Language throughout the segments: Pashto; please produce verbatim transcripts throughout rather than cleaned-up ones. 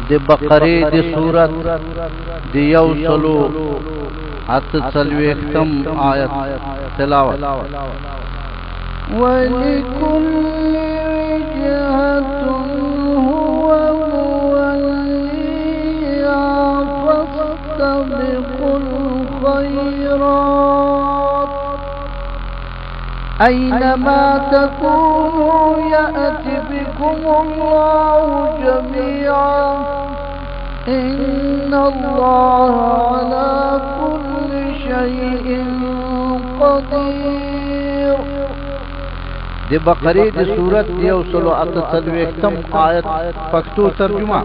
د بقره د سورت د یو سلو ات څلوېښتم آیت تلاوت. ولكل وجهة هو موليها فاستبقوا الخيرات أينما تكونوا يأت بكم الله جميعا إن الله على كل شيء قدير. د بقره د سورت یو سلو ات څلوېښتم آیت پښتو ترجمه.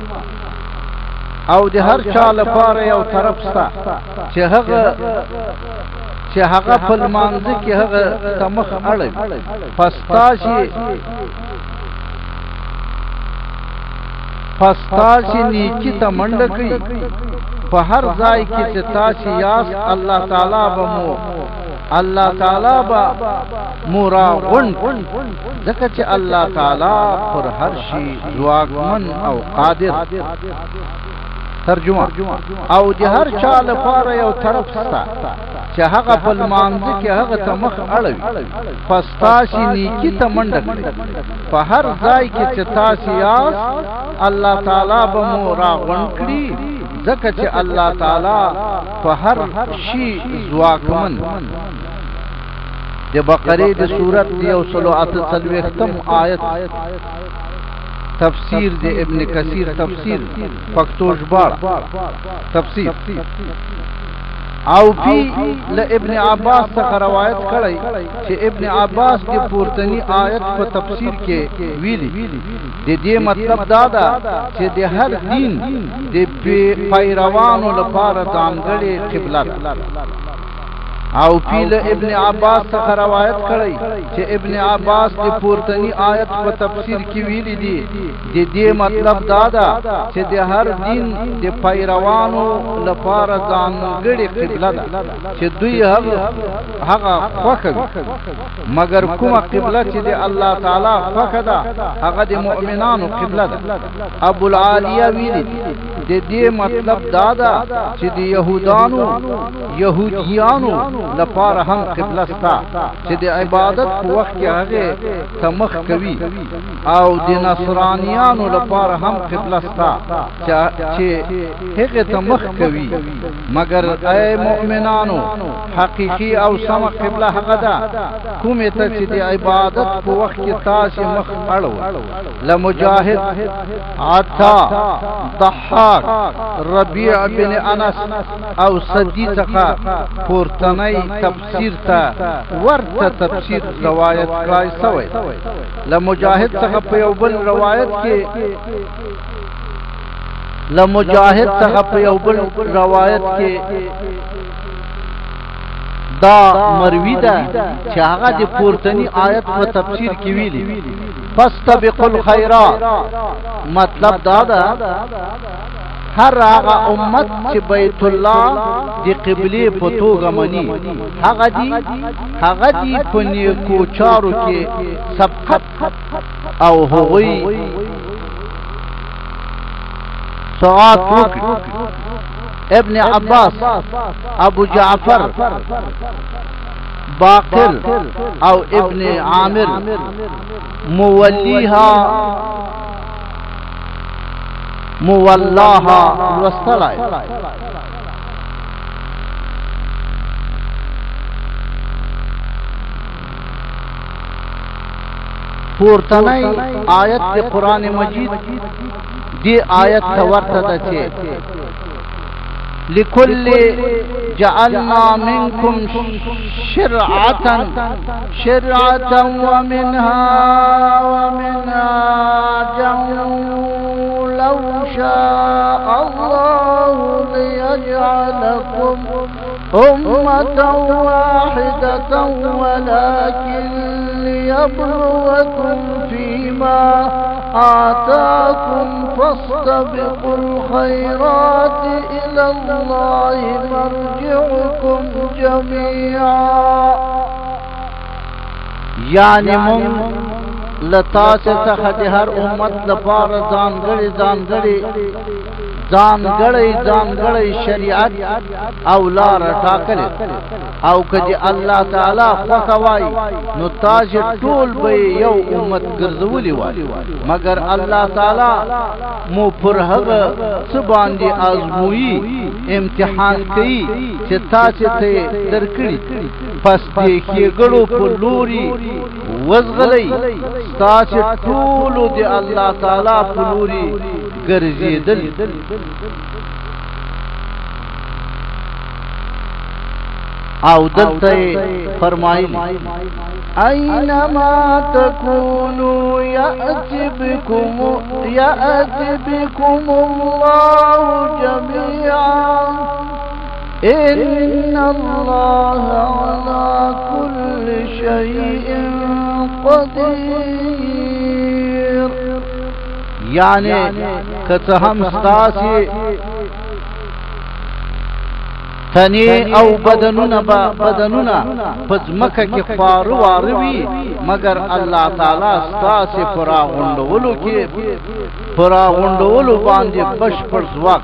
او د هر چا لپاره یو طرف ستا چې هغه چې هغه په لمانځه کې هغه ته مخ اړوي، پس تاسې پس تاسې نیکي ته منډه کوي. په هر ځای کې چې تاسې یاست الله تعالی به مو الله تعالی به مو راغونډ، ځکه چې الله تعالی پر هر شي ځواکمن او قادر. ترجمه. او د هر چا لپاره یو طرف ستا چې هغه په لمانځه کې هغه ته مخ اړوي، پس تاسې نیکي ته منډه کړئ. په هر ځای کې چې تاسې یاست الله تعالی به مو راغونډ کړي، ځکه چې الله تعالی په هر شي ځواکمن. د بقره د سورت یو سلو اته څلوېښتم آیت تفسیر د ابن کثیر تفسیر پښتو ژباړه تفسیر. او پی ل ابن عباس څخه روایت کړی چې ابن عباس د پورتنی آیت په تفسیر کې ویلي د دې مطلب دا ده چې د هر دین د پیروانو لپاره ځانګړې قبله ده. او پیل ابن عباس څخه روایت کړی چې ابن عباس د پورتنی آیت په تفسیر کې ویلي دي د دې مطلب دا ده چې د هر دین د پیروانو لپاره ځانګړې قبله ده چې دوی هغه هغه خوښوي، مګر کومه قبله چې د الله تعالی خوښه ده هغه د مؤمنانو قبله ده. ابو العالیه ویلي د دې مطلب دا ده چې د یهودانو یهودیانو لپاره هم قبله ستا چې د عبادت په وخت کې هغه ته مخ کوي، او د نصرانیانو لپاره هم قبله ستا چې هغه ته مخ کوي. مګر ای مؤمنانو حقیقي او سم قبله هغه ده کومه ته چې د عبادت په وخت کې تاسو مخ اړو. لمجاهد، عطا، ضحاک، ربيع بن انس او سدي څخه پورتنی تفسیر ته ورته تفسیر روایت کړای شوی. لمجاهد څخه په یو بل روایت کې لمجاهد څخه په یو بل روایت کې دا مروی ده چې هغه د پورتنی آیت په تفسیر کې ویلي فاستبقوا الخيرات. مطلب دا ده هر هغه امت چې بیت الله د قبله په توګه مني هغه دي هغه دي په نیکو چارو کې سبقت او هغوی سعات وکړي. ابن عباس، ابو جعفر، باقر او ابن عامر مولیها مولاها لوستلای. پورتنی آیت د قرآن مجید دی آیت ته ورته ده چې لكل جعلنا منكم شرعة شرعة ومنها ومنهاجا لو شاء الله ليجعلكم أمة واحدة ولكن ليبلوكم فيما آتاكم فاستبقوا الخيرات إلى الله مرجعكم جميعا. یعنی من لتا څخه د هر امت لپاره ځانګړي ځانګړي ځانګړی ځانګړی شریعت او لار ټاکلې او کدی الله تعالی خوښه وای نو تاج ټول به یو امت ګرځولي وای مگر الله تعالی مو پر هغه څه باندې آزمويي امتحان کوي چې تاسو ته درکړي پس دې کېګړو په لوري وزغلي تاسو ټول دې الله تعالی په لوري ګرځیدل او دلته فرمایلی أينما تكونوا يأتي بكم يأتي بكم الله جميعا إن الله على كل شيء قدير یعنی کته هم ستاسي تنی او بدنونه با بدنونه پزمکه کې خارو واروي مگر الله تعالی ستاسي پرا غونډولو کې پرا غونډولو باندې بشپړ ځواک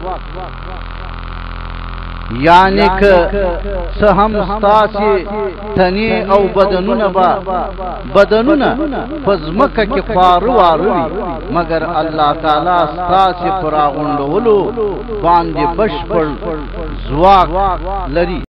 یعنی که سهم ستاسي تنی او بدنونه با بدنونه پزمکه کې خارو واروي مگر الله تعالی ستاسي پرا غونډولو باندې بشپړ ځواک لري